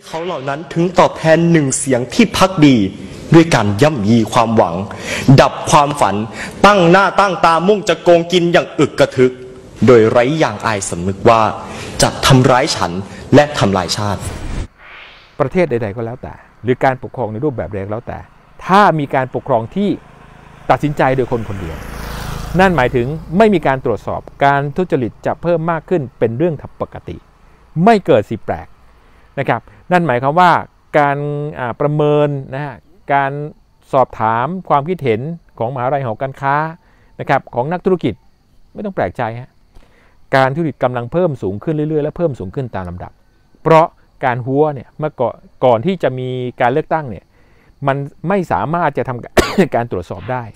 เขาเหล่านั้นถึงตอบแทนหนึ่งเสียงที่ภักดีด้วยการย่ำยีความหวังดับความฝันตั้งหน้าตั้งตามุ่งจะโกงกินอย่างอึกกระทึกโดยไร้อย่างอายสำนึกว่าจะทำร้ายฉันและทำลายชาติประเทศใดๆก็แล้วแต่หรือการปกครองในรูปแบบใดก็แล้วแต่ถ้ามีการปกครองที่ตัดสินใจโดยคนคนเดียวนั่นหมายถึงไม่มีการตรวจสอบการทุจริตจะเพิ่มมากขึ้นเป็นเรื่องปกติไม่เกิดสิ่งแปลกนะครับนั่นหมายความว่าการประเมินนะฮะการสอบถามความคิดเห็นของมหาวิทยาลัยหอการค้านะครับของนักธุรกิจไม่ต้องแปลกใจฮะการทุจริตกำลังเพิ่มสูงขึ้นเรื่อยๆและเพิ่มสูงขึ้นตามลำดับเพราะการหัวเนี่ยเมื่อก่อนที่จะมีการเลือกตั้งเนี่ยมันไม่สามารถจะทำ การตรวจสอบได้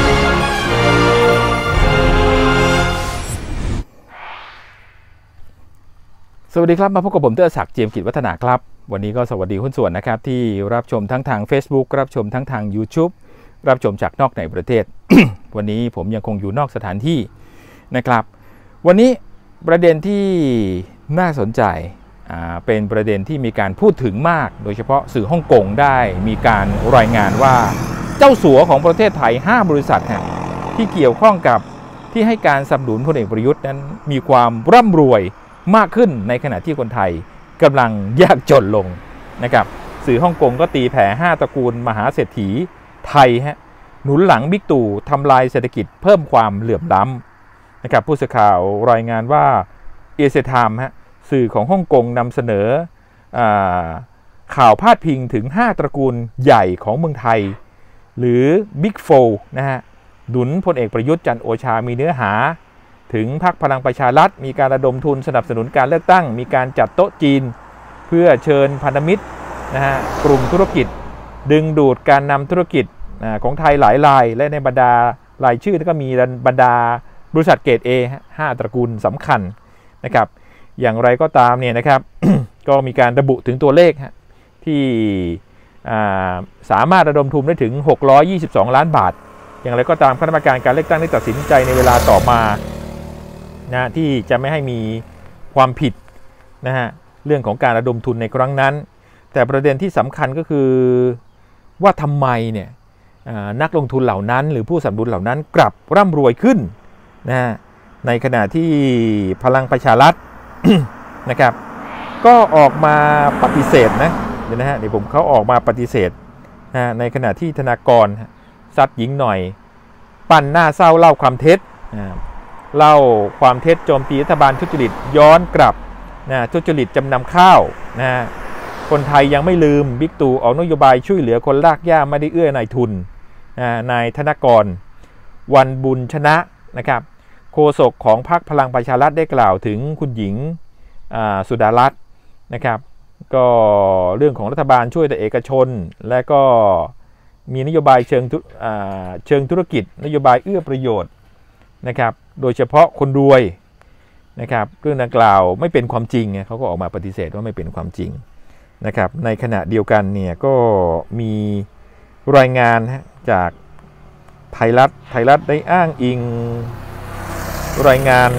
สวัสดีครับมาพบกับผมเตอร์ศักดิ์เจียมกิจวัฒนาครับวันนี้ก็สวัสดีหุ้นส่วนนะครับที่รับชมทั้งทาง Facebook รับชมทั้งทาง YouTube รับชมจากนอกในประเทศ วันนี้ผมยังคงอยู่นอกสถานที่นะครับวันนี้ประเด็นที่น่าสนใจเป็นประเด็นที่มีการพูดถึงมากโดยเฉพาะสื่อฮ่องกงได้มีการรายงานว่าเจ้าสัวของประเทศไทย5บริษัทที่เกี่ยวข้องกับที่ให้การสนับสนุนพลเอกประยุทธ์นั้นมีความร่ำรวยมากขึ้นในขณะที่คนไทยกำลังยากจนลงนะครับสื่อฮ่องกงก็ตีแผ่5ตระกูลมหาเศรษฐีไทยหนุนหลังบิ๊กตู่ทำลายเศรษฐกิจเพิ่มความเหลื่อมล้ำนะครับผู้สื่อข่าวรายงานว่าเอเชียไทม์สื่อของฮ่องกงนำเสนอข่าวพาดพิงถึง5ตระกูลใหญ่ของเมืองไทยหรือบิ๊กโฟนะฮะหนุนพลเอกประยุทธ์จันทร์โอชามีเนื้อหาถึงพรรคพลังประชารัฐมีการระดมทุนสนับสนุนการเลือกตั้งมีการจัดโต๊ะจีนเพื่อเชิญพันธมิตรนะฮะกลุ่มธุรกิจดึงดูดการนำธุรกิจของไทยหลายรายและในบรรดารายชื่อก็มีบรรดาบริษัทเกรด A 5ตระกูลสำคัญนะครับอย่างไรก็ตามเนี่ยนะครับ ก็มีการระบุถึงตัวเลขที่สามารถระดมทุนได้ถึง622ล้านบาทอย่างไรก็ตามคณะกรรมการเลือกตั้งได้ตัดสินใจในเวลาต่อมานะที่จะไม่ให้มีความผิดนะฮะเรื่องของการระดมทุนในครั้งนั้นแต่ประเด็นที่สำคัญก็คือว่าทำไมเนี่ยนักลงทุนเหล่านั้นหรือผู้สนับสนุนเหล่านั้นกลับร่ำรวยขึ้นนะฮะในขณะที่พลังประชารัฐ นะครับก็ออกมาปฏิเสธนะเดี๋ยวผมเขาออกมาปฏิเสธในขณะที่ธนากรซัดหญิงหน่อยปั้นหน้าเศร้าเล่าความเท็จเล่าความเท็จโจมตีรัฐบาลทุจริตย้อนกลับทุจริตจำนำข้าวคนไทยยังไม่ลืมบิ๊กตู่ออกนโยบายช่วยเหลือคนลากย่าไม่ได้เอื้อนายทุนนายธนกรวันบุญชนะนะครับโฆษกของพรรคพลังประชารัฐได้กล่าวถึงคุณหญิงสุดารัตน์นะครับก็เรื่องของรัฐบาลช่วยแต่เอกชนและก็มีนโยบายเชิงธุรกิจนโยบายเอื้อประโยชน์นะครับโดยเฉพาะคนรวยนะครับเรื่องดังกล่าวไม่เป็นความจริงเขาก็ออกมาปฏิเสธว่าไม่เป็นความจริงนะครับในขณะเดียวกันเนี่ยก็มีรายงานจากไทยรัฐได้อ้างอิงรายงาน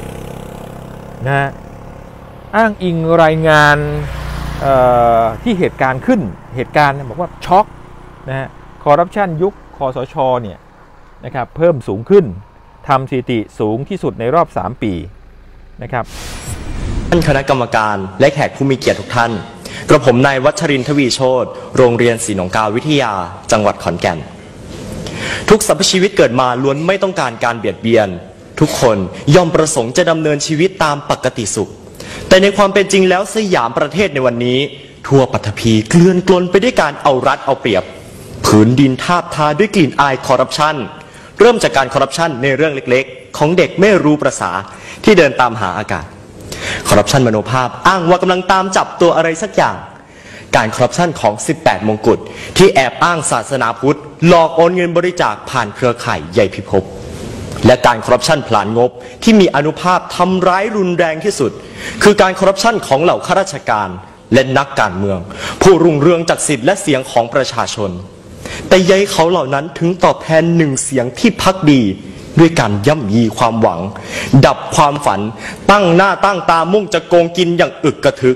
อ้างอิงรายงานที่เหตุการณ์บอกว่าช็อกคอร์รัปชันยุคคสชเนี่ยนะครับเพิ่มสูงขึ้นทำสถิติสูงที่สุดในรอบ3ปีนะครับท่านคณะกรรมการและแขกผู้มีเกียรติทุกท่านกระผมนายวัชรินทร์ ทวีโชติโรงเรียนศรีหนองกาวิทยาจังหวัดขอนแก่นทุกสรรพชีวิตเกิดมาล้วนไม่ต้องการการเบียดเบียนทุกคนย่อมประสงค์จะดำเนินชีวิตตามปกติสุขแต่ในความเป็นจริงแล้วสยามประเทศในวันนี้ทั่วปฐพีเกลื่อนกลนไปด้วยการเอารัดเอาเปรียบผืนดินทาบทาด้วยกลิ่นอายคอร์รัปชันเริ่มจากการคอร์รัปชันในเรื่องเล็กๆของเด็กไม่รู้ประสาที่เดินตามหาอากาศคอร์รัปชันมโนภาพอ้างว่ากำลังตามจับตัวอะไรสักอย่างการคอร์รัปชันของ18มงกุฎที่แอบอ้างศาสนาพุทธหลอกโอนเงินบริจาคผ่านเครือข่ายใหญ่พิภพและการคอร์รัปชันพลานงบที่มีอานุภาพทำร้ายรุนแรงที่สุดคือการคอร์รัปชันของเหล่าข้าราชการและนักการเมืองผู้รุ่งเรืองจากสิทธิและเสียงของประชาชนแต่ยัยเขาเหล่านั้นถึงตอบแทนหนึ่งเสียงที่ภักดีด้วยการย่ำยีความหวังดับความฝันตั้งหน้าตั้งตามุ่งจะโกงกินอย่างอึกกระทึก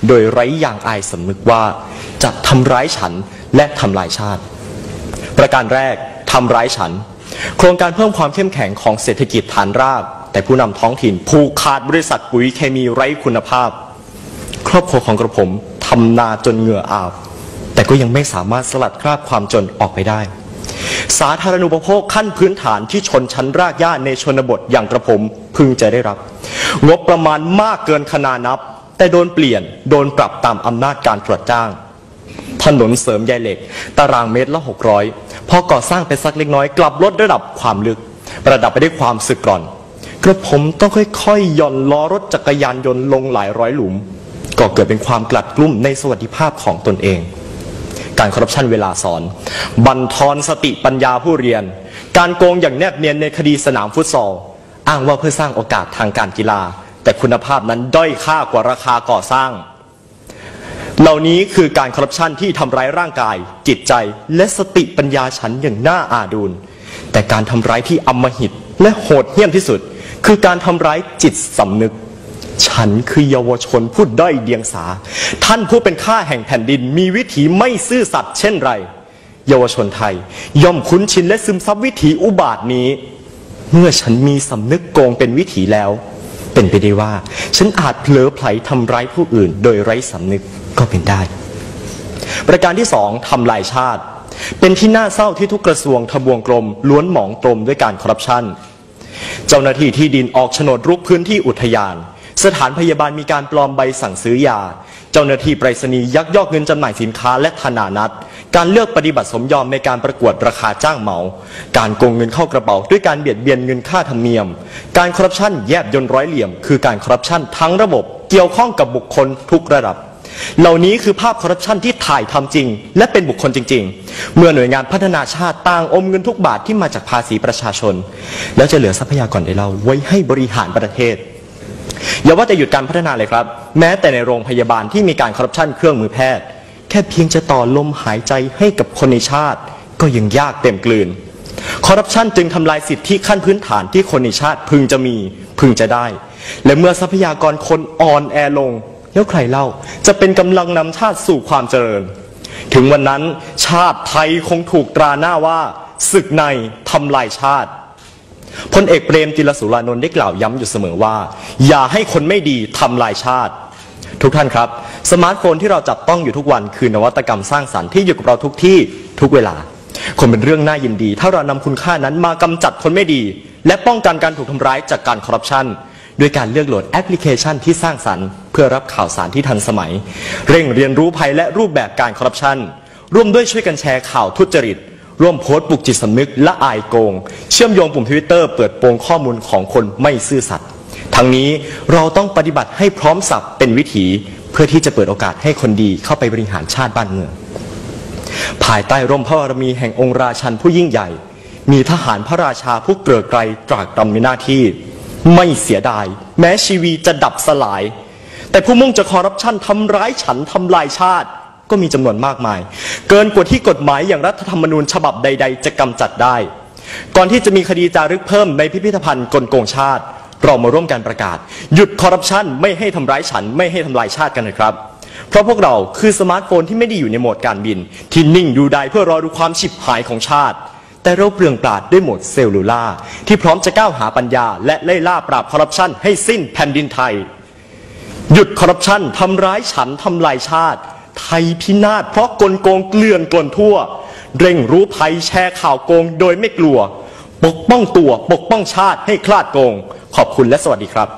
โดยไร้อย่างอายสำนึกว่าจะทำร้ายฉันและทำลายชาติประการแรกทำร้ายฉันโครงการเพิ่มความเข้มแข็งของเศรษฐกิจฐานรากแต่ผู้นำท้องถิ่นผูกขาดบริษัทปุ๋ยเคมีไร้คุณภาพครอบครัวของกระผมทำนาจนเหงื่ออาบแต่ก็ยังไม่สามารถสลัดคราบความจนออกไปได้สาธารณูปโภคขั้นพื้นฐานที่ชนชั้นรากหญ้าในชนบทอย่างกระผมพึงจะได้รับงบประมาณมากเกินขนานับแต่โดนเปลี่ยนโดนปรับตามอำนาจการตรวจจ้างถนนเสริมใยเหล็กตารางเมตรละ600พอก่อสร้างไปสักเล็กน้อยกลับลดระดับความลึกประดับไปด้วยความสึกกร่อนกระผมต้องค่อยๆหย่อนล้อรถจักรยานยนต์ลงหลายร้อยหลุมก็เกิดเป็นความกลัดกลุ้มในสวัสดิภาพของตนเองการคอร์รัปชันเวลาสอนบั่นทอนสติปัญญาผู้เรียนการโกงอย่างแนบเนียนในคดีสนามฟุตซอลอ้างว่าเพื่อสร้างโอกาสทางการกีฬาแต่คุณภาพนั้นด้อยค่ากว่าราคาก่อสร้างเหล่านี้คือการคอร์รัปชันที่ทำร้ายร่างกายจิตใจและสติปัญญาฉันอย่างน่าอาดูลแต่การทำร้ายที่อำมหิตและโหดเหี้ยมที่สุดคือการทำร้ายจิตสำนึกฉันคือเยาวชนผู้ด้อยเดียงสาท่านผู้เป็นข้าแห่งแผ่นดินมีวิถีไม่ซื่อสัตย์เช่นไรเยาวชนไทยย่อมคุ้นชินและซึมซับวิถีอุบาทนี้เมื่อฉันมีสำนึกโกงเป็นวิถีแล้วเป็นไปได้ว่าฉันอาจเผลอไผลทำร้ายผู้อื่นโดยไร้สำนึกก็เป็นได้ประการที่2ทำลายชาติเป็นที่น่าเศร้าที่ทุกกระทรวงทบวงกรมล้วนหมองตรมด้วยการคอร์รัปชันเจ้าหน้าที่ที่ดินออกโฉนดรุกพื้นที่อุทยานสถานพยาบาลมีการปลอมใบสั่งซื้อยาเจ้าหน้าที่ไปรษณีย์ยักยอกเงินจำหน่ายสินค้าและธนานัตการเลือกปฏิบัติสมยอมในการประกวดราคาจ้างเหมาการโกงเงินเข้ากระเป๋าด้วยการเบียดเบียนเงินค่าธรรมเนียมการคอร์รัปชันแยบยลร้อยเหลี่ยมคือการคอร์รัปชันทั้งระบบเกี่ยวข้องกับบุคคลทุกระดับเหล่านี้คือภาพคอร์รัปชันที่ถ่ายทำจริงและเป็นบุคคลจริงๆเมื่อหน่วยงานพัฒนาชาติต่างอมเงินทุกบาทที่มาจากภาษีประชาชนแล้วจะเหลือทรัพยากรใดเราไว้ให้บริหารประเทศอย่าว่าแต่หยุดการพัฒนาเลยครับแม้แต่ในโรงพยาบาลที่มีการคอร์รัปชันเครื่องมือแพทย์แค่เพียงจะต่อลมหายใจให้กับคนในชาติก็ยังยากเต็มกลืนคอร์รัปชันจึงทำลายสิทธิขั้นพื้นฐานที่คนในชาติพึงจะมีพึงจะได้และเมื่อทรัพยากรคนอ่อนแอลงแล้วใครเล่าจะเป็นกำลังนำชาติสู่ความเจริญถึงวันนั้นชาติไทยคงถูกตราหน้าว่าศึกในทำลายชาติพลเอกเปรมติลสุรานนท์ได้กล่าวย้ำอยู่เสมอว่าอย่าให้คนไม่ดีทำลายชาติทุกท่านครับสมาร์ทโฟนที่เราจับต้องอยู่ทุกวันคือนวัตกรรมสร้างสรรค์ที่อยู่กับเราทุกที่ทุกเวลาคงเป็นเรื่องน่ายินดีถ้าเรานำคุณค่านั้นมากำจัดคนไม่ดีและป้องกันการถูกทำร้ายจากการคอร์รัปชันด้วยการเลือกโหลดแอปพลิเคชันที่สร้างสรรค์เพื่อรับข่าวสารที่ทันสมัยเร่งเรียนรู้ภัยและรูปแบบการคอร์รัปชันร่วมด้วยช่วยกันแชร์ข่าวทุจริตร่วมโพสต์ปลุกจิตสำนึกละอายโกงเชื่อมโยงปุ่ม Twitter เปิดโปงข้อมูลของคนไม่ซื่อสัตย์ทั้งนี้เราต้องปฏิบัติให้พร้อมสับเป็นวิถีเพื่อที่จะเปิดโอกาสให้คนดีเข้าไปบริหารชาติบ้านเมืองภายใต้ร่มพระบารมีแห่งองค์ราชันผู้ยิ่งใหญ่มีทหารพระราชาผู้เกลือไกรตรากตรำในหน้าที่ไม่เสียดายแม้ชีวีจะดับสลายแต่ผู้มุ่งจะคอร์รัปชันทำร้ายฉันทำลายชาติก็มีจำนวนมากมายเกินกว่าที่กฎหมายอย่างรัฐธรรมนูญฉบับใดๆจะกำจัดได้ก่อนที่จะมีคดีจารึกเพิ่มในพิพิธภัณฑ์กลโกงชาติเรามาร่วมกันประกาศหยุดคอร์รัปชันไม่ให้ทำร้ายฉันไม่ให้ทำลายชาติกันนะครับเพราะพวกเราคือสมาร์ทโฟนที่ไม่ได้อยู่ในโหมดการบินที่นิ่งอยู่ได้เพื่อรอดูความฉิบหายของชาติแต่เราเปลืองปราดด้วยโหมดเซลลูล่าที่พร้อมจะก้าวหาปัญญาและไล่ล่าปราบคอร์รัปชันให้สิ้นแผ่นดินไทยหยุดคอร์รัปชันทำร้ายฉันทำลายชาติไทยพินาศเพราะกลโกงเกลื่อนกลนทั่วเร่งรู้ภัยแชร์ข่าวโกงโดยไม่กลัวปกป้องตัวปกป้องชาติให้คลาดโกงขอบคุณและสวัสดีครับ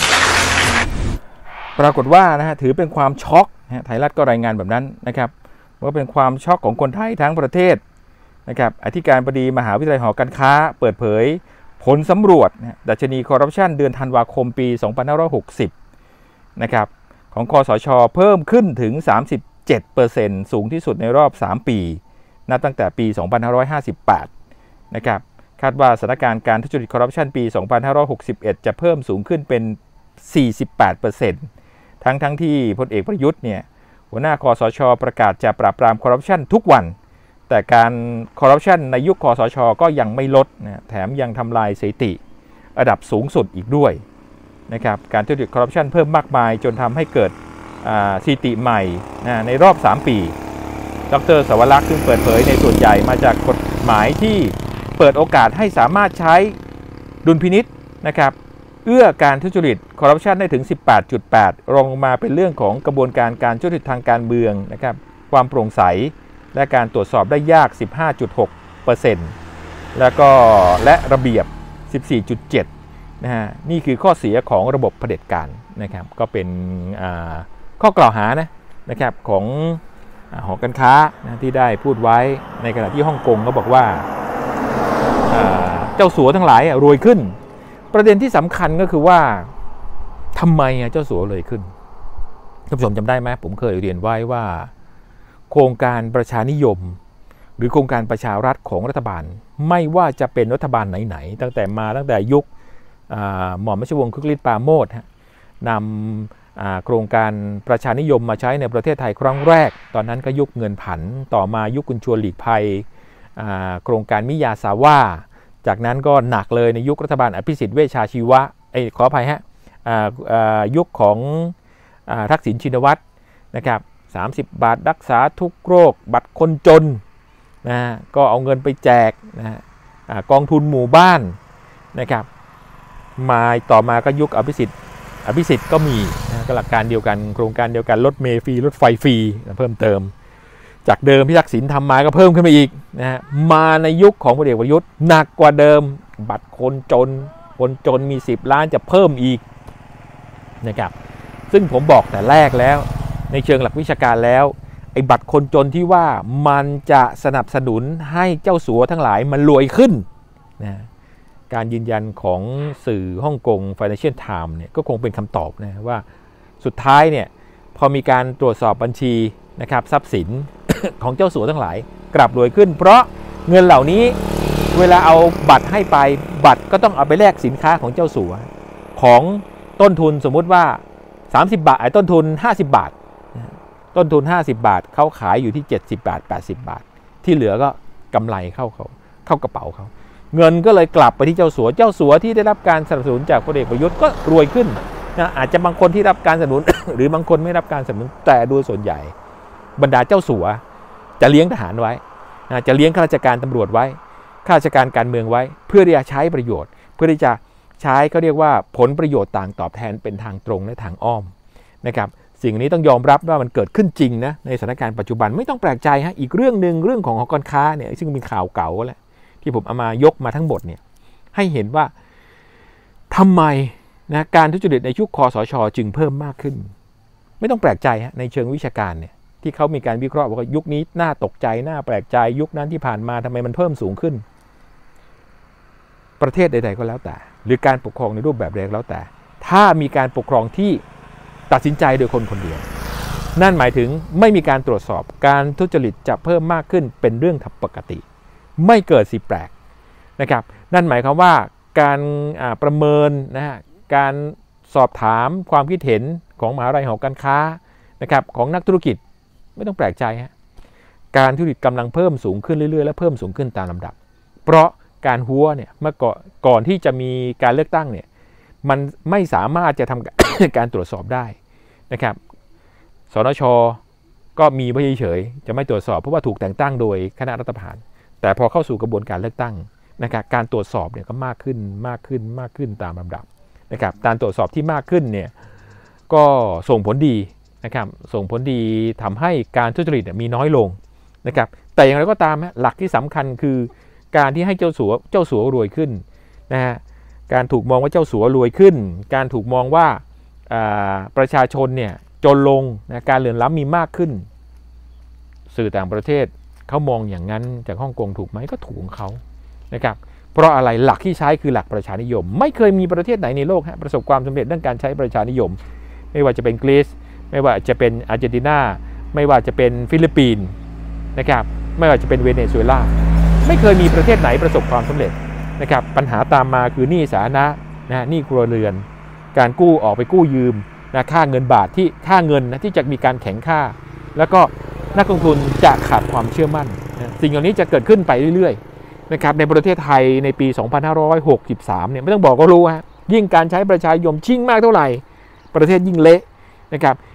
ปรากฏว่านะฮะถือเป็นความช็อกไทยรัฐก็รายงานแบบนั้นนะครับว่าเป็นความช็อกของคนไทยทั้งประเทศนะครับอธิการบดีมหาวิทยาลัยหอการค้าเปิดเผยผลสำรวจดัชนีคอร์รัปชันเดือนธันวาคมปี2560นะครับของคสช.เพิ่มขึ้นถึง 37% สูงที่สุดในรอบ3ปีนับตั้งแต่ปี2558นะครับคาดว่าสถานการณ์การทุจริตคอร์รัปชันปี2561จะเพิ่มสูงขึ้นเป็น 48% ทั้งที่พลเอกประยุทธ์เนี่ยหัวหน้าคสช.ประกาศจะปราบปรามคอร์รัปชันทุกวันแต่การคอร์รัปชันในยุคคสช.ก็ยังไม่ลดนะแถมยังทำลายสถิติระดับสูงสุดอีกด้วยนะครับการทุจริตคอร์รัปชันเพิ่มมากมายจนทำให้เกิดสถิติใหม่ในรอบ 3 ปีดร.สวรักษ์ซึ่งเปิดเผยในส่วนใหญ่มาจากกฎหมายที่เปิดโอกาสให้สามารถใช้ดุลพินิษนะครับเอื้อการทุจริตคอร์รัปชันได้ถึง 18.8 รองลงมาเป็นเรื่องของกระบวนการการทุจริตทางการเมืองนะครับความโปร่งใสและการตรวจสอบได้ยาก 15.6% แล้วก็และระเบียบ 14.7 นะฮะนี่คือข้อเสียของระบบเผด็จการนะครับก็เป็นข้อกล่าวหานะครับของหอการค้าที่ได้พูดไว้ในขณะที่ฮ่องกงก็บอกว่าเจ้าสัวทั้งหลายรวยขึ้นประเด็นที่สำคัญก็คือว่าทำไมเจ้าสัวรวยขึ้นท่านผู้ชมจำได้ไหมผมเคยเรียนไว้ว่าโครงการประชานิยมหรือโครงการประชารัฐของรัฐบาลไม่ว่าจะเป็นรัฐบาลไหนๆตั้งแต่ยุคหม่อมราชวงศ์คึกฤทธิ์ปราโมชนำโครงการประชานิยมมาใช้ในประเทศไทยครั้งแรกตอนนั้นก็ยุคเงินผันต่อมายุคคุณชวนหลีกภัยโครงการมิยาซาว่าจากนั้นก็หนักเลยในยุครัฐบาลอภิสิทธิ์เวชชาชีวะขออภัยยุคของทักษิณชินวัตรนะครับ30 บาทรักษาทุกโรคบัตรคนจนนะก็เอาเงินไปแจกนะกองทุนหมู่บ้านนะครับมาต่อมาก็ยุคอภิสิทธิ์ก็มีนะก็หลักการเดียวกันโครงการเดียวกันรถเมล์ฟรีรถไฟฟรีเพิ่มเติมจากเดิมที่ทักษิณทำมาก็เพิ่มขึ้นมาอีกนะฮะมาในยุคของพลเอกประยุทธ์หนักกว่าเดิมบัตรคนจนมี10 ล้านจะเพิ่มอีกนะครับซึ่งผมบอกแต่แรกแล้วในเชิงหลักวิชาการแล้วไอ้บัตรคนจนที่ว่ามันจะสนับสนุนให้เจ้าสัวทั้งหลายมันรวยขึ้นนะการยืนยันของสื่อฮ่องกง Financial Times เนี่ยก็คงเป็นคำตอบนะว่าสุดท้ายเนี่ยพอมีการตรวจสอบบัญชีนะครับทรัพย์สิน ของเจ้าสัวทั้งหลายกลับรวยขึ้นเพราะเงินเหล่านี้เวลาเอาบัตรให้ไปบัตรก็ต้องเอาไปแลกสินค้าของเจ้าสัวของต้นทุนสมมุติว่า30 บาทต้นทุน50 บาทต้นทุน50 บาทเขาขายอยู่ที่70 บาท80 บาทที่เหลือก็กำไรเข้ากระเป๋าเขาเงินก็เลยกลับไปที่เจ้าสัวที่ได้รับการสนับสนุนจากพลเอกประยุทธ์ก็รวยขึ้นนะอาจจะบางคนที่รับการสนับสนุน หรือบางคนไม่รับการสนับสนุนแต่โดยส่วนใหญ่บรรดาเจ้าสัวจะเลี้ยงทหารไว้จะเลี้ยงข้าราชการตำรวจไว้ข้าราชการการเมืองไว้เพื่อที่จะใช้ประโยชน์เพื่อที่จะใช้เขาเรียกว่าผลประโยชน์ต่างตอบแทนเป็นทางตรงและทางอ้อมนะครับสิ่งนี้ต้องยอมรับว่ามันเกิดขึ้นจริงนะในสถานการณ์ปัจจุบันไม่ต้องแปลกใจฮะอีกเรื่องหนึ่งเรื่องของหอการค้าเนี่ยซึ่งเป็นข่าวเก่าแล้วที่ผมเอามายกมาทั้งหมดเนี่ยให้เห็นว่าทำไมนะการทุจริตในยุคคสช.จึงเพิ่มมากขึ้นไม่ต้องแปลกใจฮะในเชิงวิชาการเนี่ยที่เขามีการวิเคราะห์ว่ายุคนี้น่าตกใจน่าแปลกใจยุคนั้นที่ผ่านมาทำไมมันเพิ่มสูงขึ้นประเทศใดๆก็แล้วแต่หรือการปกครองในรูปแบบใดก็แล้วแต่ถ้ามีการปกครองที่ตัดสินใจโดยคนคนเดียวนั่นหมายถึงไม่มีการตรวจสอบการทุจริตจะเพิ่มมากขึ้นเป็นเรื่องปกติไม่เกิดสิ่งแปลกนะครับนั่นหมายความว่าการประเมินนะฮะการสอบถามความคิดเห็นของมหาวิทยาลัยหอการค้านะครับของนักธุรกิจไม่ต้องแปลกใจฮะการทุจริตกำลังเพิ่มสูงขึ้นเรื่อยๆและเพิ่มสูงขึ้นตามลำดับเพราะการหัวเนี่ยเมื่อก่อนที่จะมีการเลือกตั้งเนี่ยมันไม่สามารถจะทำ การตรวจสอบได้นะครับสนช.ก็มีไว้เฉยๆจะไม่ตรวจสอบเพราะว่าถูกแต่งตั้งโดยคณะรัฐประหารแต่พอเข้าสู่กระบวนการเลือกตั้งนะครับการตรวจสอบเนี่ยก็มากขึ้นตามลำดับนะครับการตรวจสอบที่มากขึ้นเนี่ยก็ส่งผลดีนะครับส่งผลดีทำให้การทุจริตมีน้อยลงนะครับแต่อย่างไรก็ตามหลักที่สำคัญคือการที่ให้เจ้าสัวรวยขึ้นนะฮะการถูกมองว่าเจ้าสัวรวยขึ้นการถูกมองว่าประชาชนเนี่ยจนลงนะการเหลื่อมล้ำมีมากขึ้นสื่อต่างประเทศเขามองอย่างนั้นจากฮ่องกงถูกไหมก็ถูกของเขานะครับเพราะอะไรหลักที่ใช้คือหลักประชานิยมไม่เคยมีประเทศไหนในโลกประสบความสำเร็จเรื่องการใช้ประชานิยมไม่ว่าจะเป็นกรีซไม่ว่าจะเป็นอาร์เจนตินาไม่ว่าจะเป็นฟิลิปปินส์นะครับไม่ว่าจะเป็นเวเนซุเอลาไม่เคยมีประเทศไหนประสบความสำเร็จนะครับปัญหาตามมาคือหนี้สาธารณะหนี้ครัวเรือนการกู้ออกไปกู้ยืมนะค่าเงินบาทที่ค่าเงินนะที่จะมีการแข็งค่าแล้วก็นักลงทุนจะขาดความเชื่อมั่นสิ่งเหล่านี้จะเกิดขึ้นไปเรื่อยๆนะครับในประเทศไทยในปี 2563 เนี่ยไม่ต้องบอกก็รู้ฮะยิ่งการใช้ประชานิยมชิ่งมากเท่าไหร่ประเทศยิ่งเละนะครับ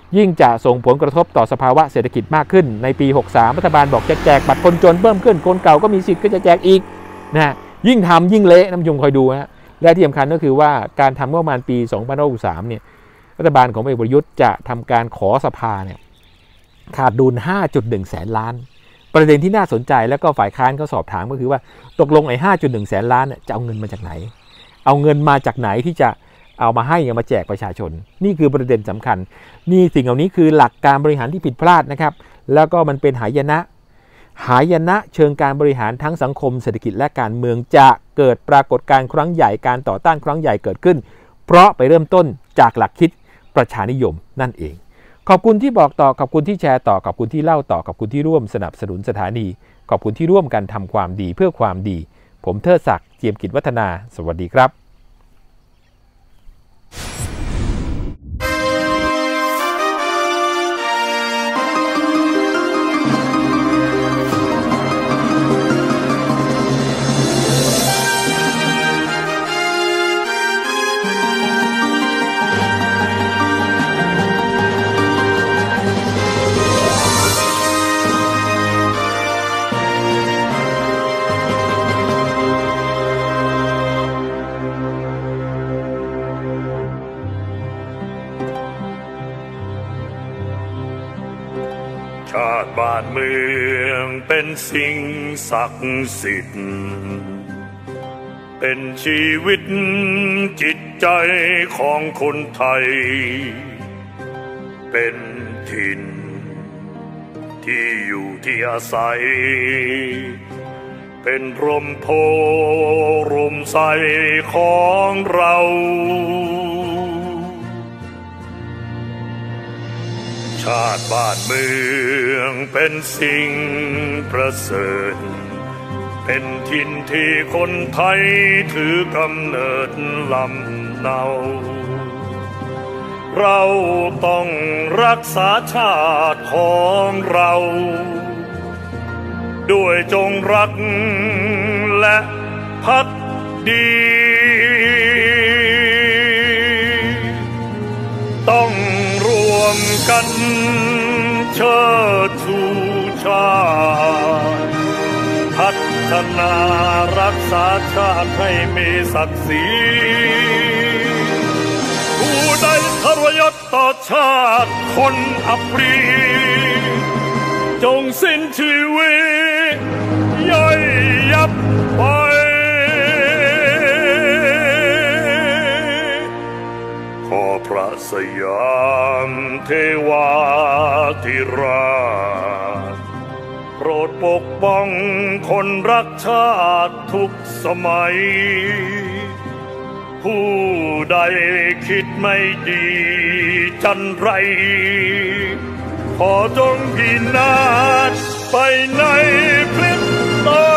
ยิ่งจะส่งผลกระทบต่อสภาวะเศรษฐกิจมากขึ้นในปี63รัฐบาลบอกจะแจกบัตรคนจนเพิ่มขึ้นคนเก่าก็มีสิทธิ์ก็จะแจกอีกนะยิ่งทำยิ่งเละน้ำยงคอยดูนะและที่สำคัญก็คือว่าการทำงบประมาณปี2563เนี่ยรัฐบาลของพลเอกประยุทธ์จะทำการขอสภาเนี่ยขาดดุล 5.1 แสนล้านประเด็นที่น่าสนใจแล้วก็ฝ่ายค้านเขาสอบถามก็คือว่าตกลงไอ้ 5.1 แสนล้านเนี่ยจะเอาเงินมาจากไหนเอาเงินมาจากไหนที่จะเอามาให้มาแจกประชาชนนี่คือประเด็นสำคัญนี่สิ่งเหล่านี้คือหลักการบริหารที่ผิดพลาดนะครับแล้วก็มันเป็นหายนะเชิงการบริหารทั้งสังคมเศรษฐกิจและการเมืองจะเกิดปรากฏการณ์ครั้งใหญ่การต่อต้านครั้งใหญ่เกิดขึ้นเพราะไปเริ่มต้นจากหลักคิดประชานิยมนั่นเองขอบคุณที่บอกต่อขอบคุณที่แชร์ต่อขอบคุณที่เล่าต่อขอบคุณที่ร่วมสนับสนุนสถานีขอบคุณที่ร่วมกันทำความดีเพื่อความดีผมเทิดศักดิ์เจียมกิจวัฒนาสวัสดีครับชาติบ้านเมืองเป็นสิ่งศักดิ์สิทธิ์เป็นชีวิตจิตใจของคนไทยเป็นถิ่นที่อยู่ที่อาศัยเป็นร่มโพร่มใสของเราชาติบ้านเมืองเป็นสิ่งประเสริฐเป็นถิ่นที่คนไทยถือกำเนิดลำเนาเราต้องรักษาชาติของเราด้วยจงรักและภักดีต้องรวมกันเชิดชูชาติพัฒนารักษาชาติให้มีศักดิ์ศรีผู้ใดทรยศต่อชาติคนอัปรีจงสิ้นชีวิตย่อยยับไปขอพระสยามเทวาธิราชโปรดปกป้องคนรักชาติทุกสมัยผู้ใดคิดไม่ดีจันไรขอจงพินาศไปในพริบตา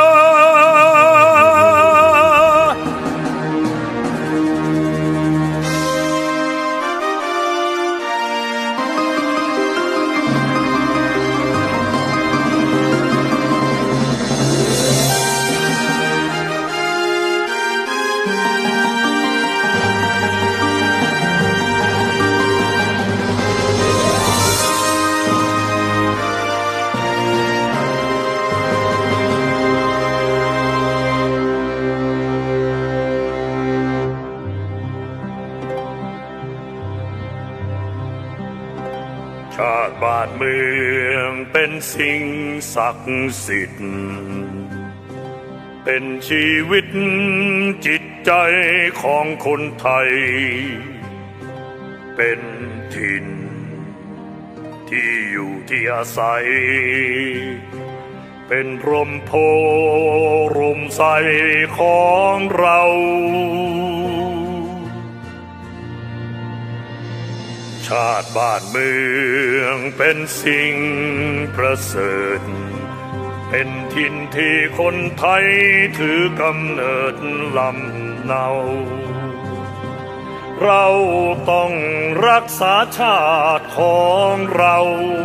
ชาติบ้านเมืองเป็นสิ่งศักดิ์สิทธิ์เป็นชีวิตจิตใจของคนไทยเป็นถิ่นที่อยู่ที่อาศัยเป็นร่มโพร่มใสของเราชาติบ้านเมืองเป็นสิ่งประเสริฐเป็นถิ่นที่คนไทยถือกำเนิดลำเนาเราต้องรักษาชาติของเรา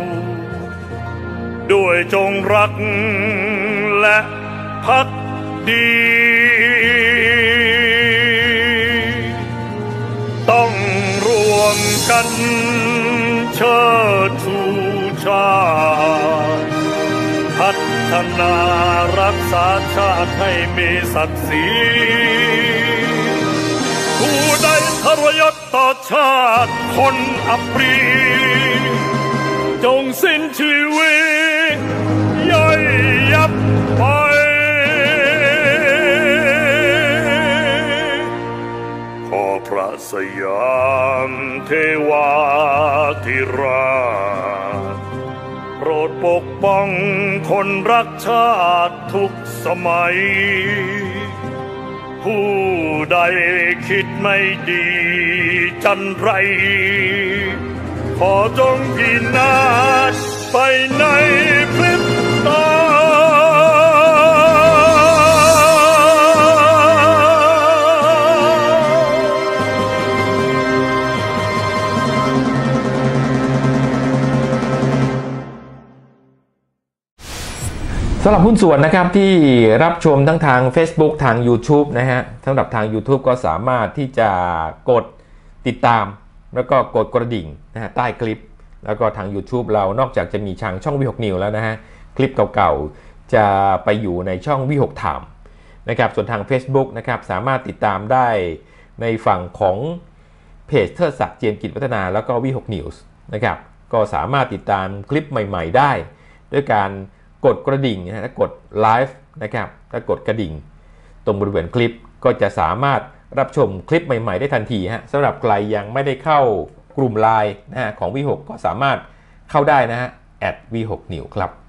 ด้วยจงรักและภักดีต้องรวมกันเชิดชูชาติพัฒนารักษาชาติให้มีศักดิ์ศรีผู้ใดทรยศต่อชาติคนอัปรีจงสิ้นชีวิตย่อยยับไปขอพระสยามเทวาธิราชโปรดปกป้องคนรักชาติทุกสมัยผู้ใดคิดไม่ดีจันไรขอจงพินาศไปในพริบตาสำหรับหุ้นส่วนนะครับที่รับชมทั้งทาง Facebook ทาง YouTube นะฮะสำหรับทาง YouTube ก็สามารถที่จะกดติดตามแล้วก็กดกระดิ่งนะฮะใต้คลิปแล้วก็ทาง YouTube เรานอกจากจะมีช่องวิหกนิวแล้วนะฮะคลิปเก่าๆจะไปอยู่ในช่องวิหกไทม์นะครับส่วนทาง Facebook นะครับสามารถติดตามได้ในฝั่งของเพจเทิดศักดิ์เจียมกิจวัฒนาแล้วก็วิหกนิวส์นะครับก็สามารถติดตามคลิปใหม่ๆได้ด้วยการกดกระดิ่งนะฮะกดไลฟ์นะครับถ้ากดกระดิ่งตรงบริเวณคลิปก็จะสามารถรับชมคลิปใหม่ๆได้ทันทีฮะสำหรับใครยังไม่ได้เข้ากลุ่มไลน์นะฮะของ V6 ก็สามารถเข้าได้นะฮะ@V6New ครับ